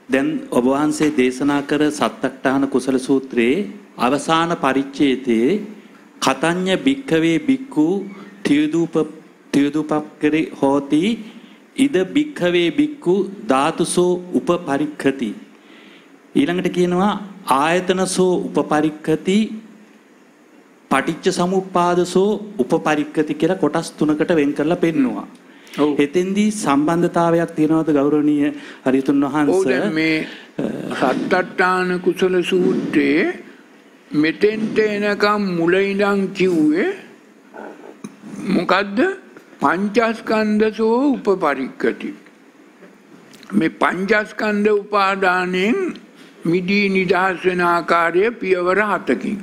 දැන් ඔබ වහන්සේ දේශනා කර සත්තට්ඨාන කුසල සූත්‍රයේ අවසාන පරිච්ඡේදයේ කතඤ්ඤ භික්ඛවේ භික්ඛු ත්‍රිදුපක්ඛරේ හෝති ඉද භික්ඛවේ භික්ඛු ධාතුසෝ උපපරික්ඛති ඊළඟට කියනවා ආයතනසෝ උපපරික්ඛති පටිච්ච සමුප්පාදසෝ උපපරික්ඛති කියලා කොටස් තුනකට වෙන් කරලා පෙන්නවා. එතෙන්දී සම්බන්ධතාවයක් තියෙනවද ගෞරවනීය හරිතුන් වහන්සේ? ඔව් දැන් මේ සත්තට්ඨාන කුසල සූත්‍රයේ මෙතෙන්ට එනකම් මුල ඉඳන් කිව්වේ මොකද්ද? පංචස්කන්ධසෝ උපපරික්ඛති. මේ පංචස්කන්ධ උපාදානයෙන් මිදී නිදහස් වෙන ආකාරය පියවර 7කින්.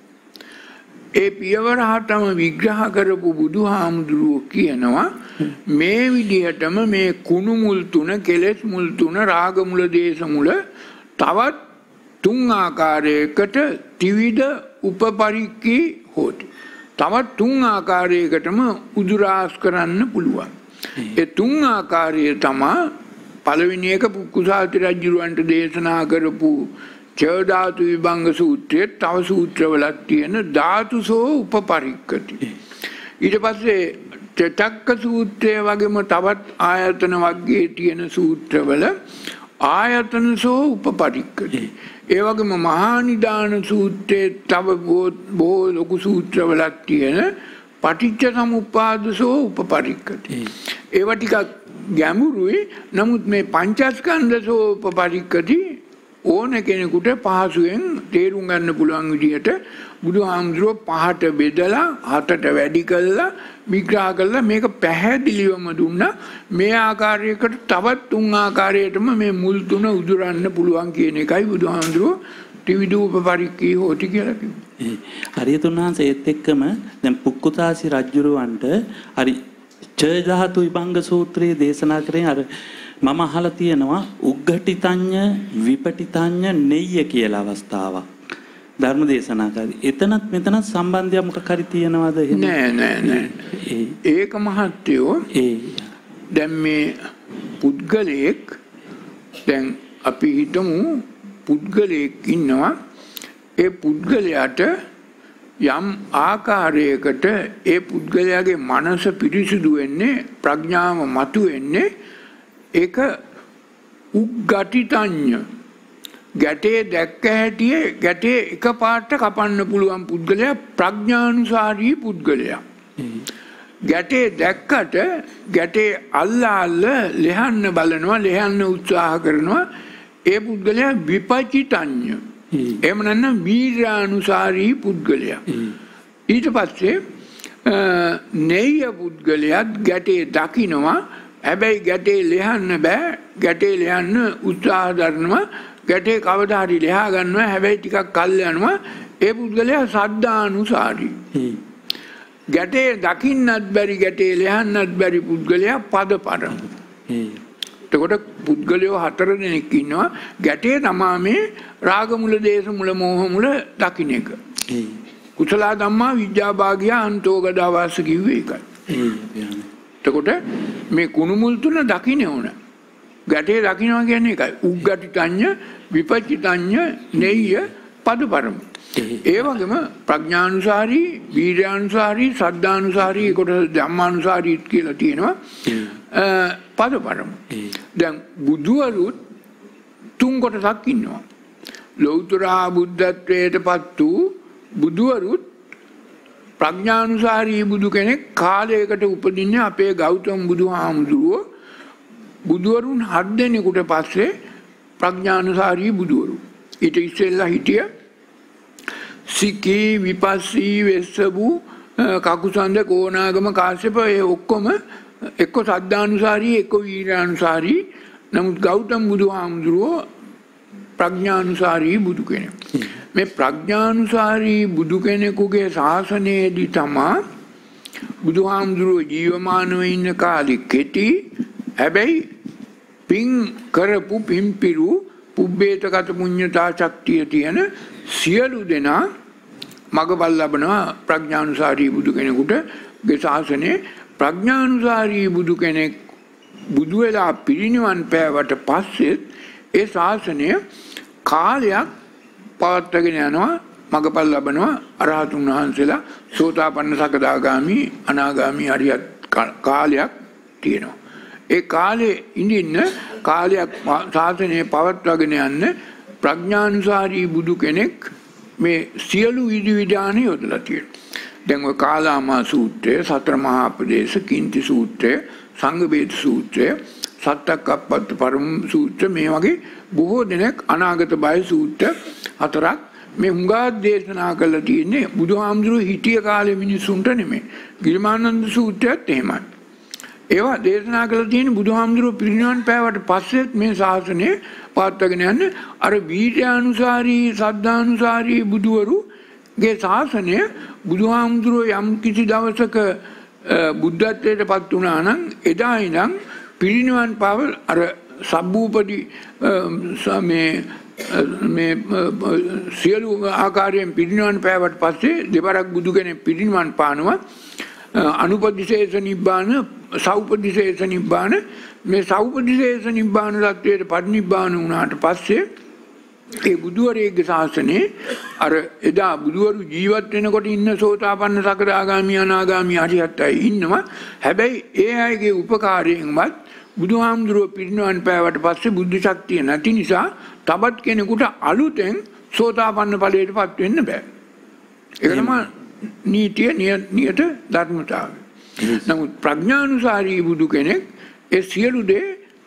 ඒ පියවර 7ම විග්‍රහ කරපු බුදුහාමුදුරුවෝ කියනවා මේ විදිහටම මේ කුණු මුල් තුන, කෙලෙස් මුල් තුන, රාග මුල, දේශ මුල තවත් 3 ආකාරයකට ත්‍රිවිධ උපපරික්ඛී හොති. තවත් 3 ආකාරයකටම උදුරාස් කරන්න පුළුවන්. ඒ 3 ආකාරය තමයි පළවෙනි එක පුක්කුසාති රජුරවන්ට දේශනා කරපු චේධාතු විභංග සූත්‍රයේ තව සූත්‍රවලක් තියෙන ධාතුසෝ උපපරික්ඛති. ඊට පස්සේ චතක්ක සූත්‍රය වගේම තවත් ආයතන වර්ගයේ තියෙන සූත්‍රවල ආයතනසෝ උපපරික්ඛති. ඒ වගේම මහා නිදාන සූත්‍රයේ තව බොහෝ ලොකු සූත්‍රවලක් තියෙන පටිච්ච සමුප්පාදසෝ උපපරික්ඛති. ඒවා ටිකක් ගැඹුරුයි. නමුත් මේ පංචස්කන්ධසෝ උපපරික්ඛති ඕන කෙනෙකුට පහසුවෙන් තේරුම් ගන්න පුළුවන් විදිහට බුදුහාමුදුරුවෝ 5ට බෙදලා 7ට වැඩි කළා විග්‍රහ කළා මේක පැහැදිලිවම දුන්නා. මේ ආකාරයකට තවත් 3 ආකාරයකටම මේ මුල් තුන උදුරන්න පුළුවන් කියන එකයි බුදුහාමුදුරුවෝ ත්‍රිවිධ උපපරික්ඛී හොති කියලා කිව්වේ. හරියතුන් වහන්සේ ඒත් එක්කම දැන් පුක්කුතාසි රජුරවන්ට හරි චේධාතු විභංග සූත්‍රයේ දේශනා කරේ අර මම අහලා තියෙනවා උග්ඝටිතඤ්ඤ විපටිතඤ්ඤ නෙය්‍ය කියලා අවස්ථාවක් ධර්ම දේශනා කරේ. එතනත් මෙතනත් සම්බන්ධයක් මොකක් හරි තියෙනවද එහෙම? නෑ. ඒක මහත්යෝ දැන් මේ පුද්ගලයෙක් දැන් අපි හිතමු පුද්ගලයෙක් ඉන්නවා. ඒ පුද්ගලයාට යම් ආකාරයකට ඒ පුද්ගලයාගේ මනස පිරිසිදු වෙන්නේ ප්‍රඥාව මතු වෙන්නේ ඒක උග්ඝටිතඤ්ඤ ගැටේ දැක්ක හැටියේ ගැටේ එකපාරට කපන්න පුළුවන් පුද්ගලයා ප්‍රඥානුසාරී පුද්ගලයා. ගැටේ දැක්කට ගැටේ අල්ලා ලෙහන්න බලනවා ලෙහන්න උත්සාහ කරනවා ඒ පුද්ගලයා විපචිතඤ්ඤ. එහෙම නැත්නම් වීර්‍යානුසාරී පුද්ගලයා. ඊට පස්සේ නෙය්‍ය පුද්ගලයාත් ගැටේ දකිනවා හැබැයි ගැටේ ලෙහන්න බෑ. ගැටේ ලෙහන්න උත්සාහ දරනවා. ගැටේ කවදා හරි ලෙහා ගන්නවා. හැබැයි ටිකක් කල් යනවා. ඒ පුද්ගලයා සද්ධානුසාරී. ගැටේ දකින්නත් බැරි ගැටේ ලෙහන්නත් බැරි පුද්ගලයා පදපරම. එතකොට පුද්ගලයෝ 4 දෙනෙක් ඉන්නවා. ගැටේ තමා මේ රාග මුල, දේශ මුල, මෝහ මුල දකින්න එක. කුසල ධම්මා විද්‍යාභාගියා අන්තෝගදා වාස කිව්වේ ඒකයි. එතකොට මේ කුණු මුල් තුන දකින්න ඕන. ගැටේ දකින්නවා කියන්නේ ඒකයි. උග්ඝටිතඤ්ඤ, විපචිතඤ්ඤ, නෙය්‍ය, පදපරම. ඒ වගේම ප්‍රඥානුසාරී, වීර්‍යානුසාරී, සද්ධානුසාරී, ඒකට ධම්මානුසාරී කියලා තියෙනවා. පදපරම. දැන් බුදුවරුත් 3 කොටසක් ඉන්නවා. ලෞතර බුද්ධත්වයටපත් වූ බුදුවරුත් ප්‍රඥානුසාරී බුදු කෙනෙක් කාලයකට උපදින්නේ අපේ ගෞතම බුදුහාමුදුරුවෝ. බුදුවරුන් 7 දෙනෙකුට පස්සේ ප්‍රඥානුසාරී බුදුවරු. ඊට ඉස්සෙල්ලා හිටිය සිකී, විපස්සී, වෙස්සබු, කකුසන්ද, කෝණාගම, කාශ්‍යප ඒ ඔක්කොම එක්ක සද්ධානුසාරී එක්ක වීර්‍යානුසාරී. නමුත් ගෞතම බුදුහාමුදුරුවෝ ප්‍රඥානුසාරී බුදු කෙනෙක්. මේ ප්‍රඥානුසාරී බුදු කෙනෙකුගේ ශාසනයේදී තමා බුදුහාමුදුරුවෝ ජීවමානව ඉන්න කාලේ කෙටි හැබැයි පින් කරපු පින්පිරු පුබ්බේතගත පුඤ්ඤතා ශක්තිය තියෙන සියලු දෙනා මගපල් ලබනවා ප්‍රඥානුසාරී බුදු කෙනෙකුටගේ ශාසනයේ. ප්‍රඥානුසාරී බුදු කෙනෙක් බුදු වෙලා පිරිනිවන් පෑවට පස්සේ ඒ ශාසනය කාලයක් පවත්වාගෙන යනවා මගපල් ලබනවා අරහතුන් වහන්සේලා සෝතාපන්න සකදාගාමි අනාගාමි අරියත් කාලයක් තියෙනවා. ඒ කාලේ ඉඳින්න කාලයක් ශාසනය පවත්වාගෙන යන්න ප්‍රඥානුසාරී බුදු කෙනෙක් මේ සියලු විධි යොදලා තියෙනවා. දැන් ඔය කාලාමා සූත්‍රය, සතර මහා උපදේශ, කිංති සූත්‍රය, සංඝබේද සූත්‍රය, සත්තක්කප්පත් පරම සූත්‍ර මේ වගේ බොහෝ දෙනෙක් අනාගත බය සූත්‍ර හතරක් මේ හුඟා දේශනා කළා තියෙන්නේ බුදුහාමුදුරුවෝ හිටිය කාලේ මිනිසුන්ට නෙමෙයි. ගිරිමානන්ද සූත්‍රයත් එහෙමයි. ඒවා දේශනා කළා තියෙන්නේ බුදුහාමුදුරුවෝ පිරිනිවන් පෑවට පස්සෙත් මේ ශාසනය පවත්වාගෙන යන්න අර වීර්යානුසාරී සද්ධානුසාරී බුදුවරුගේ ශාසනය බුදුහාමුදුරුවෝ යම් කිසි දවසක බුද්ධත්වයට පත් වුණා නම් එදා ඉඳන් පිරිනිවන් පාව අර සබ්බූපදී මේ සියලු ආකාරයෙන් පිරිනිවන් පෑවට පස්සේ දෙවරක් බුදු කෙනෙක් පිරිනිවන් පානවා. අනුපදිශේෂ නිබ්බාන සෞපදිශේෂ නිබ්බාන මේ සෞපදිශේෂ නිබ්බාන தත්වයට පරිනිබ්බාන වුණාට පස්සේ ඒ බුදුවරයෙක්ගේ ශාසනයේ අර එදා බුදුවරු ජීවත් වෙනකොට ඉන්න සෝතාපන්න සකදාගාමි අනාගාමි අරියත් අය ඉන්නවා. හැබැයි ඒ අයගේ උපකාරයෙන්වත් බුදුහාමුදුරුවෝ පිරිනිවන් පෑවට පස්සේ බුද්ධ ශක්තිය නැති නිසා තවත් කෙනෙකුට අලුතෙන් සෝතාපන්න ඵලයටපත් වෙන්න බෑ. ඒක තමයි නීතිය නියත ධර්මතාවය. නමුත් ප්‍රඥානුසාරී බුදු කෙනෙක් ඒ සියලු දේ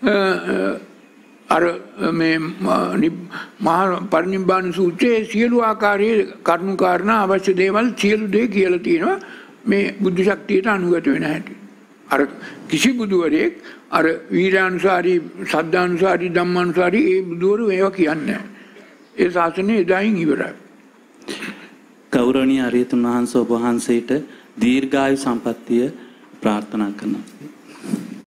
අර මේ මහා පරිනිබ්බාන සූත්‍රයේ සියලු ආකාරයේ කරුණු කාරණා අවශ්‍ය දේවල් සියලු දේ කියලා තියෙනවා මේ බුද්ධ ශක්තියට අනුගත වෙන හැටි. අර කිසි බුදුවරයෙක් අර වීරානුසාරී සද්ධානුසාරී ධම්මානුසාරී ඒ බුදුවරු ඒවා කියන්නේ නැහැ. ඒ ශාසනය එදායින් ඉවරයි. ගෞරවනීය අරියතුන් වහන්සේ ඔබ වහන්සේට දීර්ඝායු සම්පන්නිය ප්‍රාර්ථනා කරනවා.